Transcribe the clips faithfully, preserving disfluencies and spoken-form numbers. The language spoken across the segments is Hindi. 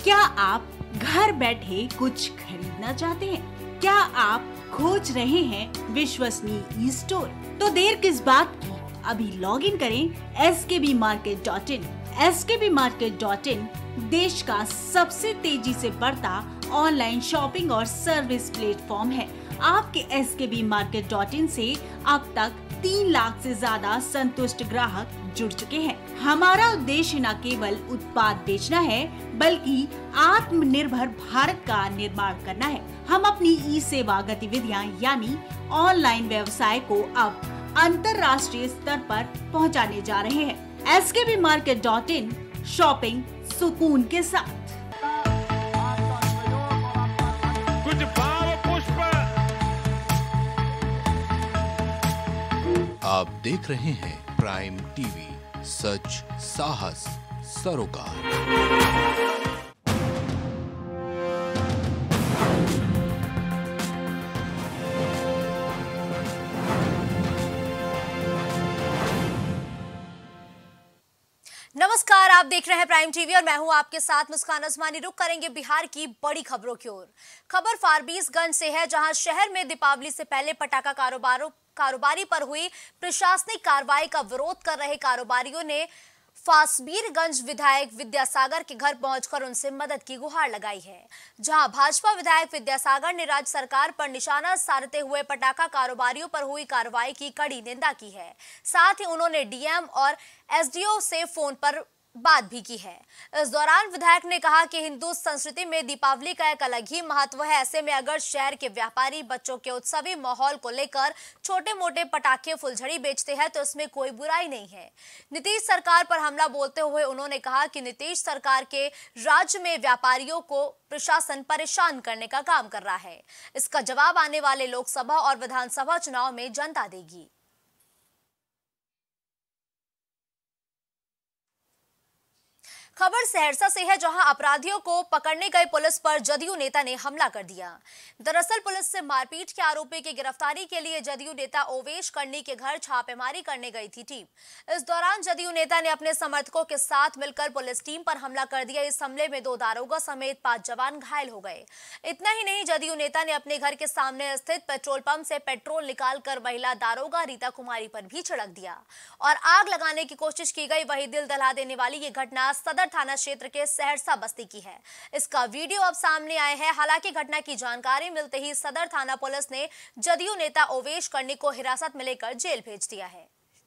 क्या आप घर बैठे कुछ खरीदना चाहते हैं? क्या आप खोज रहे हैं विश्वसनीय ई स्टोर? तो देर किस बात की, अभी लॉग इन करें S K B market dot in. S K B market dot in देश का सबसे तेजी से बढ़ता ऑनलाइन शॉपिंग और सर्विस प्लेटफॉर्म है। आपके S K B market dot इन से अब तक तीन लाख से ज्यादा संतुष्ट ग्राहक जुड़ चुके हैं। हमारा उद्देश्य न केवल उत्पाद बेचना है, बल्कि आत्मनिर्भर भारत का निर्माण करना है। हम अपनी ई सेवा गतिविधियां यानी ऑनलाइन व्यवसाय को अब अंतर्राष्ट्रीय स्तर पर पहुंचाने जा रहे हैं। S K B market dot in, shopping सुकून के साथ। कुछ भाव पुष्प। आप देख रहे हैं प्राइम टीवी, सच साहस सरोकार। नमस्कार, आप देख रहे हैं प्राइम टीवी और मैं हूं आपके साथ मुस्कान अजमानी। रुक करेंगे बिहार की बड़ी खबरों की ओर। खबर फारबिसगंज से है, जहां शहर में दीपावली से पहले पटाखा कारोबारों कारोबारी पर हुई प्रशासनिक कार्रवाई का विरोध कर रहे कारोबारियों ने फासबीरगंज विधायक विद्यासागर के घर पहुंचकर उनसे मदद की गुहार लगाई है। जहां भाजपा विधायक विद्यासागर ने राज्य सरकार पर निशाना साधते हुए पटाखा कारोबारियों पर हुई कार्रवाई की कड़ी निंदा की है। साथ ही उन्होंने डी एम और एस डी ओ से फोन पर बात भी की है। इस दौरान विधायक ने कहा कि हिंदू संस्कृति में दीपावली का एक अलग ही महत्व है। ऐसे में अगर शहर के व्यापारी बच्चों के उत्सवी माहौल को लेकर छोटे मोटे पटाखे फुलझड़ी बेचते हैं तो इसमें कोई बुराई नहीं है। नीतीश सरकार पर हमला बोलते हुए उन्होंने कहा कि नीतीश सरकार के राज्य में व्यापारियों को प्रशासन परेशान करने का काम कर रहा है। इसका जवाब आने वाले लोकसभा और विधानसभा चुनाव में जनता देगी। खबर सहरसा से है, जहां अपराधियों को पकड़ने गए पुलिस पर जदयू नेता ने हमला कर दिया। दरअसल पुलिस से मारपीट के आरोपी की गिरफ्तारी के लिए जदयू नेता ओवेश कर्णी के घर छापेमारी करने गई थी टीम। इस दौरान जदयू नेता ने अपने समर्थकों के साथ मिलकर पुलिस टीम पर हमला कर दिया। इस हमले में दो दारोगा समेत पांच जवान घायल हो गए। इतना ही नहीं, जदयू नेता ने अपने घर के सामने स्थित पेट्रोल पंप से पेट्रोल निकालकर महिला दारोगा रीता कुमारी पर भी छिड़क दिया और आग लगाने की कोशिश की गई। वही दिल दहला देने वाली ये घटना सदर थाना क्षेत्र के सहरसा बस्ती की है। इसका वीडियो अब सामने आया है। हालांकि घटना की जानकारी मिलते ही सदर थाना पुलिस ने जदयू नेता ओवेश कर्णी को हिरासत में लेकर जेल भेज दिया है।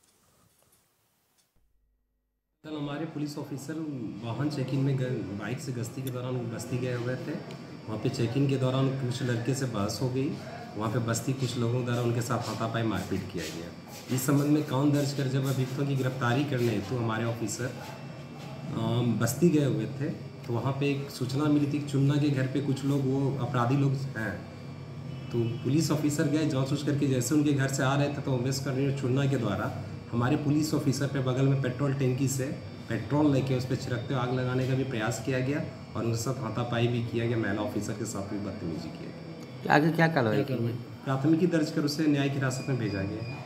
कल हमारे पुलिस ऑफिसर वाहन चेकिंग में बाइक से गश्ती के दौरान बस्ती गए हुए थे। वहाँ पे चेकिंग के दौरान कुछ लड़के से बहस हो गई। वहाँ पे बस्ती कुछ लोगों द्वारा उनके साथ हाथापाई मारपीट किया गया। इस संबंध में काउंट दर्ज कर जब अभियुक्तों की गिरफ्तारी करने हेतु तो हमारे ऑफिसर बस्ती गए हुए थे, तो वहाँ पे एक सूचना मिली थी कि चुन्ना के घर पे कुछ लोग वो अपराधी लोग हैं। तो पुलिस ऑफिसर गए जांच उच करके, जैसे उनके घर से आ रहे थे तो ओवेश कर्णी और चुन्ना के द्वारा हमारे पुलिस ऑफिसर पे बगल में पेट्रोल टैंकी से पेट्रोल लेके उस पर छिड़कते आग लगाने का भी प्रयास किया गया और उनके साथ हाथापाई भी किया गया। महिला ऑफिसर के साथ भी बदतमीजी किया गया। आगे क्या कार्रवाई की? प्राथमिकी दर्ज कर उसे न्यायिक हिरासत में भेजा गया।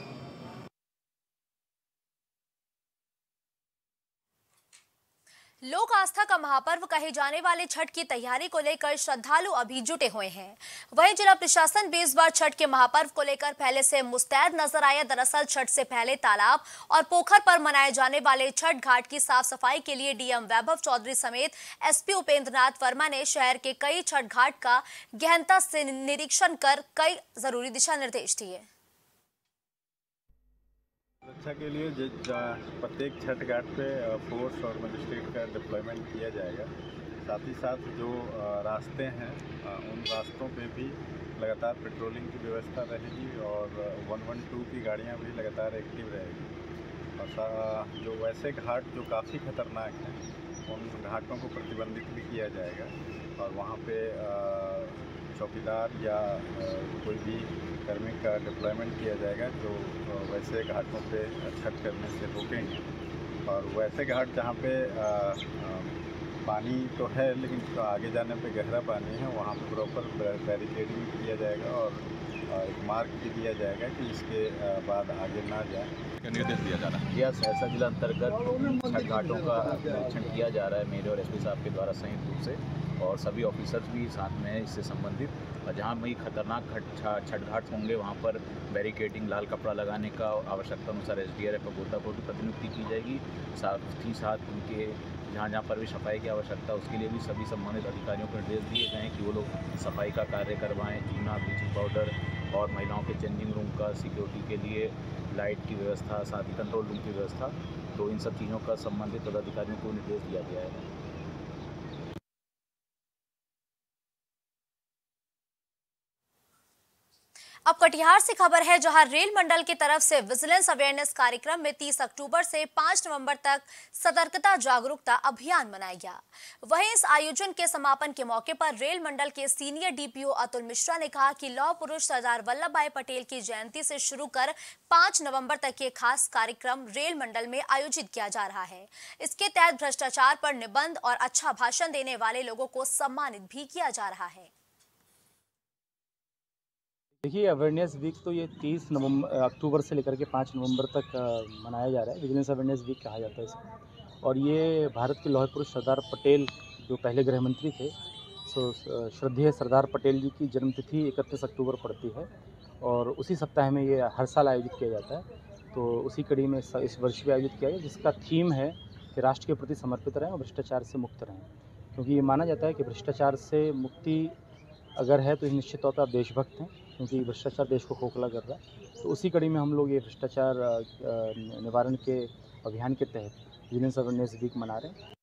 लोक आस्था का महापर्व कहे जाने वाले छठ की तैयारी को लेकर श्रद्धालु अभी जुटे हुए हैं। वहीं जिला प्रशासन भी इस बार छठ के महापर्व को लेकर पहले से मुस्तैद नजर आया। दरअसल छठ से पहले तालाब और पोखर पर मनाए जाने वाले छठ घाट की साफ सफाई के लिए डी एम वैभव चौधरी समेत एस पी उपेंद्र नाथ वर्मा ने शहर के कई छठ घाट का गहनता से निरीक्षण कर कई जरूरी दिशा निर्देश दिए। सुरक्षा के लिए प्रत्येक छठ घाट पे फोर्स और मजिस्ट्रेट का डिप्लॉयमेंट किया जाएगा। साथ ही साथ जो रास्ते हैं उन रास्तों पे भी लगातार पेट्रोलिंग की व्यवस्था रहेगी और वन वन टू की गाड़ियां भी लगातार एक्टिव रहेगी। और जो वैसे घाट जो काफ़ी खतरनाक हैं उन घाटों को प्रतिबंधित भी किया जाएगा और वहाँ पे चौकीदार या कोई भी कर्मी का डिप्लॉयमेंट किया जाएगा जो वैसे घाटों पे छठ करने से रोकेंगे। और वैसे घाट जहाँ पे पानी तो है लेकिन तो आगे जाने पे गहरा पानी है, वहाँ पर प्रॉपर बैरिकेडिंग किया जाएगा और एक मार्क भी दिया जाएगा कि इसके बाद आगे ना जाए का निर्देश दिया जा रहा है। यह सहरसा जिला अंतर्गत छठ घाटों का निरीक्षण किया जा रहा है मेरे और एसपी साहब के द्वारा संयुक्त रूप से, और सभी ऑफिसर्स भी साथ में हैं इससे संबंधित। और जहाँ भी खतरनाक छठ घाट होंगे वहाँ पर बैरिकेडिंग, लाल कपड़ा लगाने का आवश्यकता अनुसार एस डी आर एफ और गोताखोर की प्रतिनियुक्ति की जाएगी। साथ ही साथ उनके जहाँ जहाँ पर भी सफाई की आवश्यकता उसके लिए भी सभी संबंधित अधिकारियों को निर्देश दिए गए हैं कि वो लोग सफाई का कार्य करवाएं। चूना, ब्लीचिंग पाउडर और महिलाओं के चेंजिंग रूम का सिक्योरिटी के लिए लाइट की व्यवस्था, साथ ही कंट्रोल रूम की व्यवस्था, तो इन सब चीज़ों का संबंधित पदाधिकारियों को निर्देश दिया गया है। अब कटिहार से खबर है, जहां रेल मंडल की तरफ से विजिलेंस अवेयरनेस कार्यक्रम में तीस अक्टूबर से पाँच नवंबर तक सतर्कता जागरूकता अभियान मनाया गया। वहीं इस आयोजन के समापन के मौके पर रेल मंडल के senior D P O Atul Mishra ने कहा कि लौह पुरुष सरदार वल्लभ भाई पटेल की जयंती से शुरू कर पाँच नवंबर तक ये खास कार्यक्रम रेल मंडल में आयोजित किया जा रहा है। इसके तहत भ्रष्टाचार पर निबंध और अच्छा भाषण देने वाले लोगों को सम्मानित भी किया जा रहा है। देखिए, अवेयरनेस वीक तो ये तीस नवंबर अक्टूबर से लेकर के पाँच नवंबर तक मनाया जा रहा है। विजिलेंस अवेयरनेस वीक कहा जाता है इसे। और ये भारत के लौह पुरुष सरदार पटेल जो पहले गृह मंत्री थे, सो श्रद्धेय सरदार पटेल जी की जन्मतिथि इकतीस अक्टूबर पड़ती है और उसी सप्ताह में ये हर साल आयोजित किया जाता है। तो उसी कड़ी में इस वर्ष भी आयोजित किया गया, जिसका थीम है कि राष्ट्र के प्रति समर्पित रहें और भ्रष्टाचार से मुक्त रहें। क्योंकि ये माना जाता है कि भ्रष्टाचार से मुक्ति अगर है तो निश्चित तौर पर आप देशभक्त हैं, क्योंकि भ्रष्टाचार देश को खोखला कर रहा है। तो उसी कड़ी में हम लोग ये भ्रष्टाचार निवारण के अभियान के तहत विजिलेंस अवेयरनेस वीक मना रहे हैं।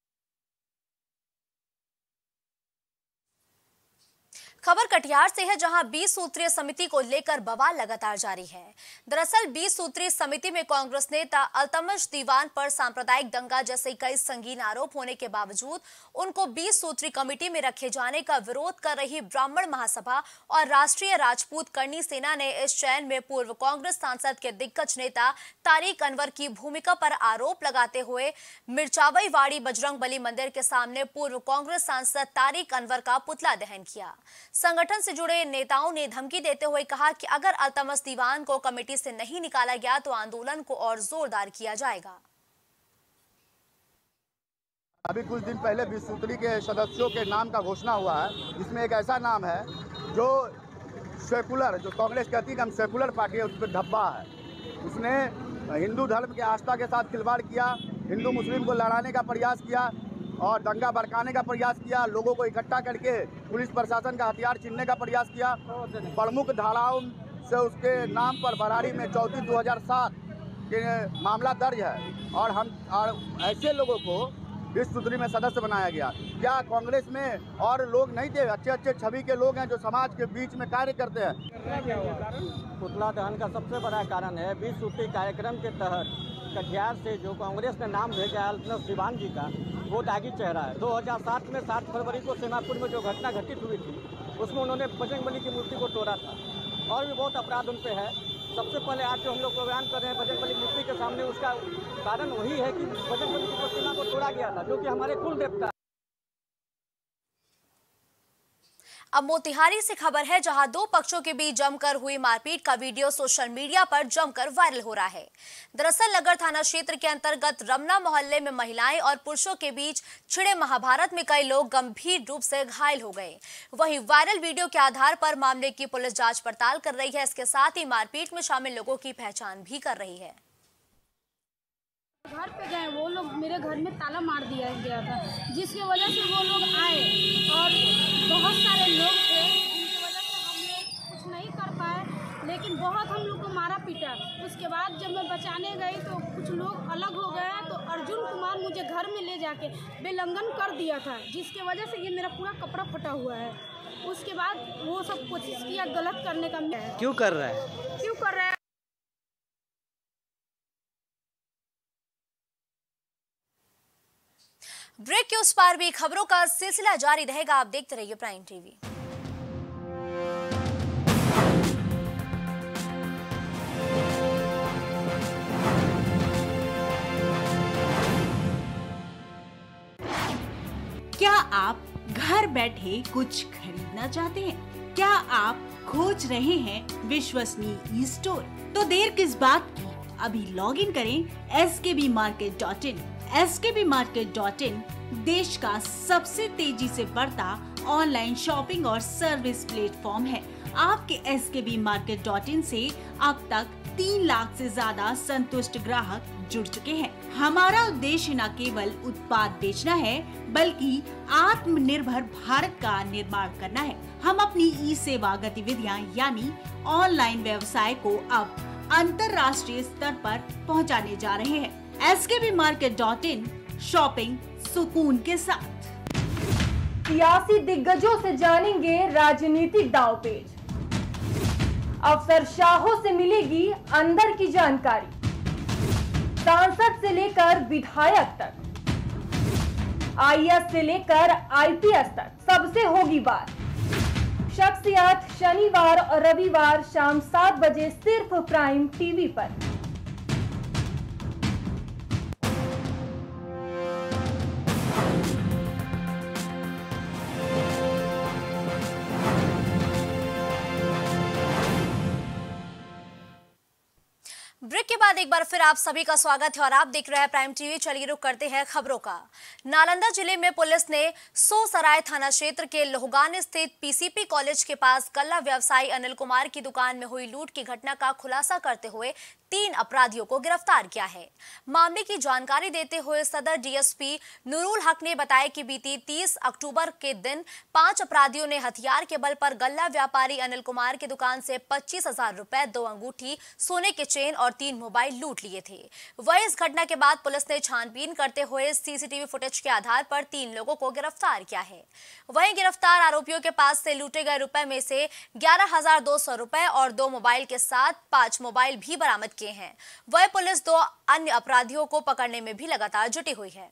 खबर कटिहार से है, जहां बीस सूत्रीय समिति को लेकर बवाल लगातार जारी है। दरअसल बीस सूत्रीय समिति में कांग्रेस नेता अल्तमश दीवान पर सांप्रदायिक दंगा जैसे कई संगीन आरोप होने के बावजूद उनको बीस सूत्री कमेटी में रखे जाने का विरोध कर रही ब्राह्मण महासभा और राष्ट्रीय राजपूत करनी सेना ने इस चयन में पूर्व कांग्रेस सांसद के दिग्गज नेता तारिक अनवर की भूमिका पर आरोप लगाते हुए मिर्चावई वाड़ी बजरंगबली मंदिर के सामने पूर्व कांग्रेस सांसद तारिक अनवर का पुतला दहन किया। संगठन से जुड़े नेताओं ने धमकी देते हुए कहा कि अगर अल्तमश दीवान को कमेटी से नहीं निकाला गया तो आंदोलन को और जोरदार किया जाएगा। अभी कुछ दिन पहले बीस सूत्री के सदस्यों के नाम का घोषणा हुआ है, जिसमें एक ऐसा नाम है जो सेकुलर, जो कांग्रेस कहती है कि हम सेकुलर पार्टी है, उस पर धब्बा है। उसने हिंदू धर्म के आस्था के साथ खिलवाड़ किया, हिंदू मुस्लिम को लड़ाने का प्रयास किया और दंगा भड़काने का प्रयास किया, लोगों को इकट्ठा करके पुलिस प्रशासन का हथियार छीनने का प्रयास किया। प्रमुख धाराओं से उसके नाम पर बरारी में चौंतीस दो हज़ार सात के मामला दर्ज है और हम और ऐसे लोगों को बीस सूत्री में सदस्य बनाया गया। क्या कांग्रेस में और लोग नहीं थे? अच्छे अच्छे छवि के लोग हैं जो समाज के बीच में कार्य करते हैं। पुतला दहन का सबसे बड़ा कारण है बीस सूत्री कार्यक्रम के तहत कटिहार से जो कांग्रेस ने नाम भेजा है अल्तमश दीवान जी का, वो दागी चेहरा है। दो हज़ार सात में सात फरवरी को सेमापुर में जो घटना घटित हुई थी उसमें उन्होंने बजरंगबली की मूर्ति को तोड़ा था और भी बहुत अपराध उन पे है। सबसे पहले आज जो हम लोग बयान कर रहे हैं बजरंगबली मूर्ति के सामने, उसका कारण वही है कि बजरंगबली की प्रतिमा को तोड़ा गया था, जो कि हमारे कुल देवता। अब मोतिहारी से खबर है, जहां दो पक्षों के बीच जमकर हुई मारपीट का वीडियो सोशल मीडिया पर जमकर वायरल हो रहा है। दरअसल नगर थाना क्षेत्र के अंतर्गत रमना मोहल्ले में महिलाएं और पुरुषों के बीच छिड़े महाभारत में कई लोग गंभीर रूप से घायल हो गए। वहीं वायरल वीडियो के आधार पर मामले की पुलिस जांच पड़ताल कर रही है। इसके साथ ही मारपीट में शामिल लोगों की पहचान भी कर रही है। घर पे गए, वो लोग मेरे घर में ताला मार दिया गया था, जिसकी वजह से वो लोग आए और बहुत सारे लोग थे, उनकी वजह से हम लोग कुछ नहीं कर पाए, लेकिन बहुत हम लोग को मारा पीटा। उसके बाद जब मैं बचाने गई तो कुछ लोग अलग हो गए, तो अर्जुन कुमार मुझे घर में ले जाके बेलंगन कर दिया था, जिसकी वजह से ये मेरा पूरा कपड़ा फटा हुआ है। उसके बाद वो सब कोशिश किया गलत करने का। क्यों कर रहा है क्यों कर रहा है ब्रेक के उस पार भी खबरों का सिलसिला जारी रहेगा। आप देखते रहिए प्राइम टीवी। क्या आप घर बैठे कुछ खरीदना चाहते हैं? क्या आप खोज रहे हैं विश्वसनीय ई स्टोर? तो देर किस बात की, अभी लॉग इन करें S K B market dot in. S K B market dot in देश का सबसे तेजी से बढ़ता ऑनलाइन शॉपिंग और सर्विस प्लेटफॉर्म है। आपके S K B market dot इन से अब तक तीन लाख से ज्यादा संतुष्ट ग्राहक जुड़ चुके हैं। हमारा उद्देश्य न केवल उत्पाद बेचना है, बल्कि आत्मनिर्भर भारत का निर्माण करना है। हम अपनी ई सेवा गतिविधियां यानी ऑनलाइन व्यवसाय को अब अंतर्राष्ट्रीय स्तर पर पहुंचाने जा रहे हैं। S K B market dot in, shopping सुकून के साथ। सियासी दिग्गजों से जानेंगे राजनीतिक दांवपेच। अफसरशाहों से मिलेगी अंदर की जानकारी। सांसद से लेकर विधायक तक, आई ए एस से लेकर आई पी एस तक, सबसे होगी बात। शख्सियत शनिवार और रविवार शाम सात बजे सिर्फ प्राइम टीवी पर। ब्रेक के बाद एक बार फिर आप सभी का स्वागत है और आप देख रहे हैं प्राइम टीवी। चलिए रुक करते हैं खबरों का। नालंदा जिले में पुलिस ने सोसराय थाना क्षेत्र के लोहगान स्थित पी सी पी कॉलेज के पास गल्ला व्यवसायी अनिल कुमार की दुकान में हुई लूट की घटना का खुलासा करते हुए तीन अपराधियों को गिरफ्तार किया है। मामले की जानकारी देते हुए सदर डी एस पी नूरुल हक ने बताया कि बीती तीस अक्टूबर के दिन पांच अपराधियों ने हथियार के बल पर गल्ला व्यापारी अनिल कुमार की दुकान से पच्चीस हजार रुपए, दो अंगूठी, सोने के चेन और तीन मोबाइल लूट लिए थे। वहीं इस घटना के बाद पुलिस ने छानबीन करते हुए C C T V footage के आधार पर तीन लोगों को गिरफ्तार किया है। वहीं गिरफ्तार आरोपियों के पास से लूटे गए रुपए में से ग्यारह हजार दो सौ रुपए और दो मोबाइल के साथ पांच मोबाइल भी बरामद किए हैं। वह पुलिस दो अन्य अपराधियों को पकड़ने में भी लगातार जुटी हुई है।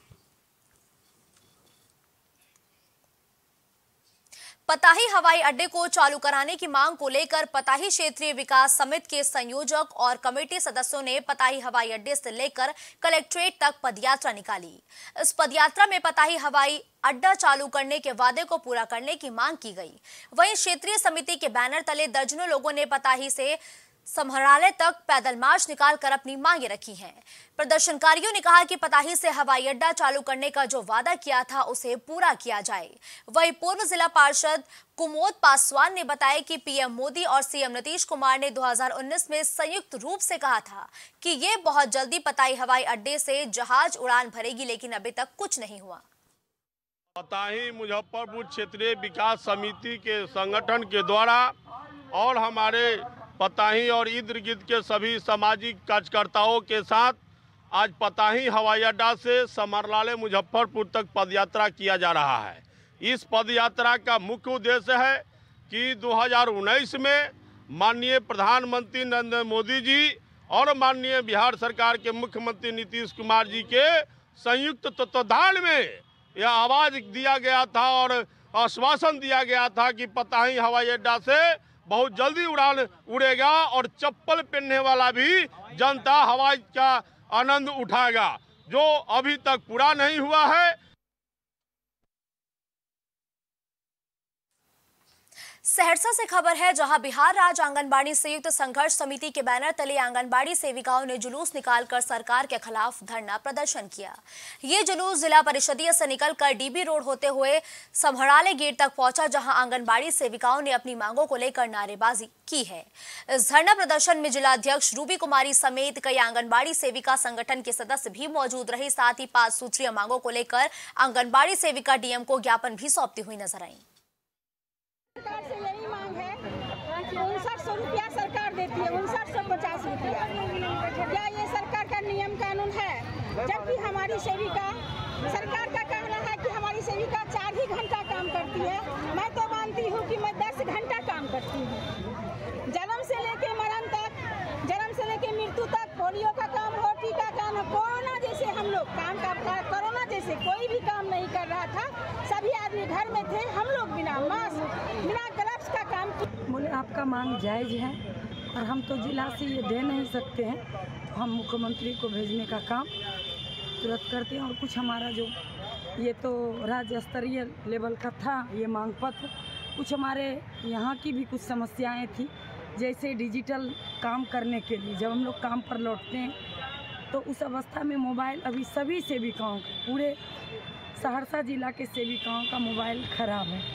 पताही हवाई अड्डे को चालू कराने की मांग को लेकर पताही क्षेत्रीय विकास समिति के संयोजक और कमेटी सदस्यों ने पताही हवाई अड्डे से लेकर कलेक्ट्रेट तक पदयात्रा निकाली। इस पदयात्रा में पताही हवाई अड्डा चालू करने के वादे को पूरा करने की मांग की गई। वहीं क्षेत्रीय समिति के बैनर तले दर्जनों लोगों ने पताही से समरालय तक पैदल मार्च निकालकर अपनी मांगे रखी हैं। प्रदर्शनकारियों ने कहा कि पताही से हवाई अड्डा चालू करने का जो वादा किया था उसे पूरा किया जाए। वहीं पूर्व जिला पार्षद कुमोद पासवान ने बताया कि पी एम मोदी और सी एम नीतीश कुमार ने दो हज़ार उन्नीस में संयुक्त रूप से कहा था कि ये बहुत जल्दी पताही हवाई अड्डे से जहाज उड़ान भरेगी, लेकिन अभी तक कुछ नहीं हुआ। पताही मुजफ्फरपुर क्षेत्रीय विकास समिति के संगठन के द्वारा और हमारे पताही और इर्द गिर्द के सभी सामाजिक कार्यकर्ताओं के साथ आज पताही हवाई अड्डा से समरलाले मुजफ्फरपुर तक पदयात्रा किया जा रहा है। इस पदयात्रा का मुख्य उद्देश्य है कि दो हज़ार उन्नीस में माननीय प्रधानमंत्री नरेंद्र मोदी जी और माननीय बिहार सरकार के मुख्यमंत्री नीतीश कुमार जी के संयुक्त तत्वाधान में यह आवाज दिया गया था और आश्वासन दिया गया था कि पताही हवाई अड्डा से बहुत जल्दी उड़ान उड़ेगा और चप्पल पहनने वाला भी जनता हवाई का आनंद उठाएगा, जो अभी तक पूरा नहीं हुआ है। सहरसा से खबर है, जहां बिहार राज्य आंगनबाड़ी संयुक्त संघर्ष समिति के बैनर तले आंगनबाड़ी सेविकाओं ने जुलूस निकालकर सरकार के खिलाफ धरना प्रदर्शन किया। ये जुलूस जिला परिषदीय से निकलकर डी बी रोड होते हुए समराले गेट तक पहुंचा, जहां आंगनबाड़ी सेविकाओं ने अपनी मांगों को लेकर नारेबाजी की है। इस धरना प्रदर्शन में जिला अध्यक्ष रूबी कुमारी समेत कई आंगनबाड़ी सेविका संगठन के सदस्य भी मौजूद रहे। साथ ही पांच सूत्रीय मांगों को लेकर आंगनबाड़ी सेविका डी एम को ज्ञापन भी सौंपती हुई नजर आई। सरकार से यही मांग है कि उनसठ सौ रुपया सरकार देती है, उनसठ सौ पचास रुपया। क्या ये सरकार का नियम कानून है? जबकि हमारी सेविका, सरकार का कहना है कि हमारी सेविका चार ही घंटा काम करती है। मैं तो मानती हूँ कि मैं दस घंटा काम करती हूँ। जन्म से लेके मरण तक, जन्म से लेके मृत्यु तक, पोलियो का काम हो, टीका काम हो, कोरोना जैसे हम लोग काम का कोरोना जैसे कोई भी काम नहीं कर रहा था। सभी आदमी घर में थे, हम लोग बिना मास्क, बिना ग्लव्स का काम किया। बोले आपका मांग जायज़ है और हम तो जिला से ये दे नहीं सकते हैं, तो हम मुख्यमंत्री को भेजने का काम तुरंत करते हैं और कुछ हमारा जो ये तो राज्य स्तरीय लेवल का था ये मांग पत्र। कुछ हमारे यहाँ की भी कुछ समस्याएं थी, जैसे डिजिटल काम करने के लिए जब हम लोग काम पर लौटते हैं तो उस अवस्था में मोबाइल अभी सभी सेविकाओं का, पूरे सहरसा जिला के सेविकाओं का मोबाइल खराब है।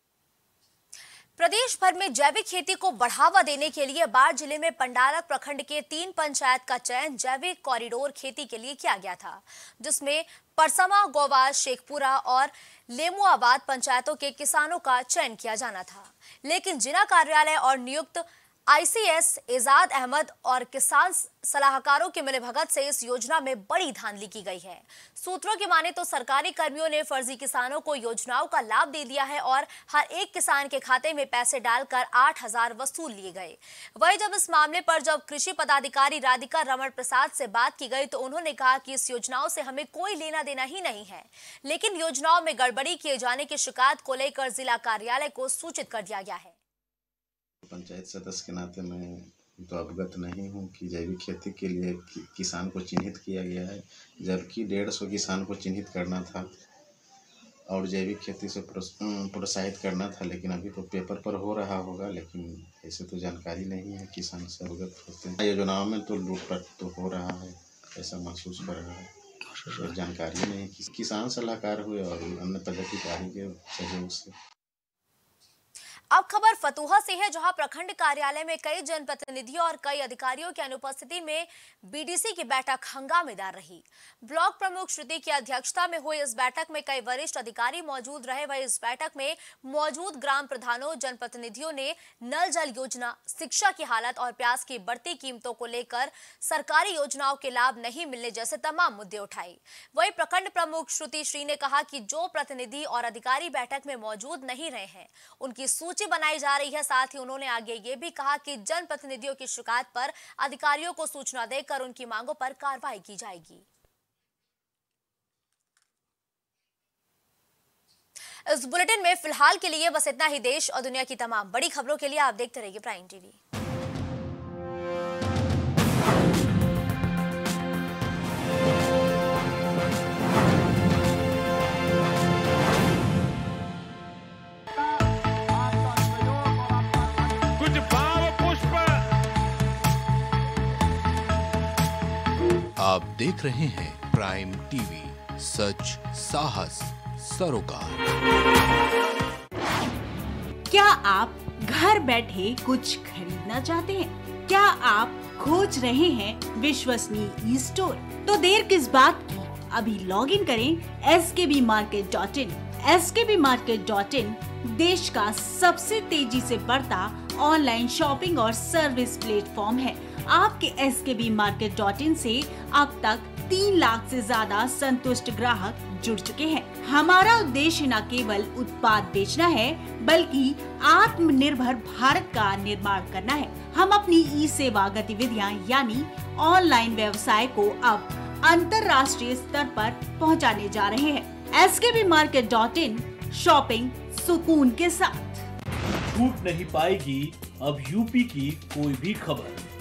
प्रदेश भर में जैविक खेती को बढ़ावा देने के लिए बाढ़ जिले में पंडारक प्रखंड के तीन पंचायत का चयन जैविक कॉरिडोर खेती के लिए किया गया था, जिसमें परसमा, गोवास, शेखपुरा और लेमुआबाद पंचायतों के किसानों का चयन किया जाना था। लेकिन जिला कार्यालय और नियुक्त आईसीएस एजाद अहमद और किसान सलाहकारों के मिलीभगत से इस योजना में बड़ी धांधली की गई है। सूत्रों की माने तो सरकारी कर्मियों ने फर्जी किसानों को योजनाओं का लाभ दे दिया है और हर एक किसान के खाते में पैसे डालकर आठ हजार वसूल लिए गए। वहीं जब इस मामले पर जब कृषि पदाधिकारी राधिका रमण प्रसाद से बात की गई तो उन्होंने कहा कि इस योजनाओं से हमें कोई लेना देना ही नहीं है, लेकिन योजनाओं में गड़बड़ी किए जाने की शिकायत को लेकर जिला कार्यालय को सूचित कर दिया गया है। पंचायत सदस्य के नाते मैं तो अवगत नहीं हूं कि जैविक खेती के लिए कि, किसान को चिन्हित किया गया है, जबकि डेढ़ सौ किसान को चिन्हित करना था और जैविक खेती से प्रोत्साहित करना था। लेकिन अभी तो पेपर पर हो रहा होगा, लेकिन ऐसे तो जानकारी नहीं है, किसान से अवगत होते हैं। योजनाओं में तो लूटपाट तो हो रहा है, ऐसा महसूस कर रहा है, तो जानकारी नहीं। किसान सलाहकार हुए और अन्य पदाधिकारी के सहयोग से। अब खबर फतुहा से है, जहां प्रखंड कार्यालय में कई जनप्रतिनिधियों और कई अधिकारियों की अनुपस्थिति में बीडीसी की बैठक हंगामेदार रही। ब्लॉक प्रमुख श्रुति की अध्यक्षता में हुई इस बैठक में कई वरिष्ठ अधिकारी मौजूद रहे। वहीं इस बैठक में मौजूद ग्राम प्रधानों, जनप्रतिनिधियों ने नल जल योजना, शिक्षा की हालत और प्याज की बढ़ती कीमतों को लेकर सरकारी योजनाओं के लाभ नहीं मिलने जैसे तमाम मुद्दे उठाए। वहीं प्रखंड प्रमुख श्रुति श्री ने कहा कि जो प्रतिनिधि और अधिकारी बैठक में मौजूद नहीं रहे हैं उनकी सूची बनाई जा रही है। साथ ही उन्होंने आगे ये भी कहा कि जनप्रतिनिधियों की शिकायत पर अधिकारियों को सूचना देकर उनकी मांगों पर कार्रवाई की जाएगी। इस बुलेटिन में फिलहाल के लिए बस इतना ही। देश और दुनिया की तमाम बड़ी खबरों के लिए आप देखते रहिए प्राइम टीवी। आप देख रहे हैं प्राइम टीवी, सच साहस सरोकार। क्या आप घर बैठे कुछ खरीदना चाहते हैं? क्या आप खोज रहे हैं विश्वसनीय ई स्टोर? तो देर किस बात की, अभी लॉग इन करें S K B market dot in. S K B market dot in देश का सबसे तेजी से बढ़ता ऑनलाइन शॉपिंग और सर्विस प्लेटफॉर्म है। आपके S K B market dot इन से अब तक तीन लाख से ज्यादा संतुष्ट ग्राहक जुड़ चुके हैं। हमारा उद्देश्य न केवल उत्पाद बेचना है, बल्कि आत्मनिर्भर भारत का निर्माण करना है। हम अपनी ई सेवा गतिविधियां यानी ऑनलाइन व्यवसाय को अब अंतर्राष्ट्रीय स्तर पर पहुंचाने जा रहे हैं। S K B market dot in, shopping सुकून के साथ। छूट नहीं पाएगी अब यूपी की कोई भी खबर।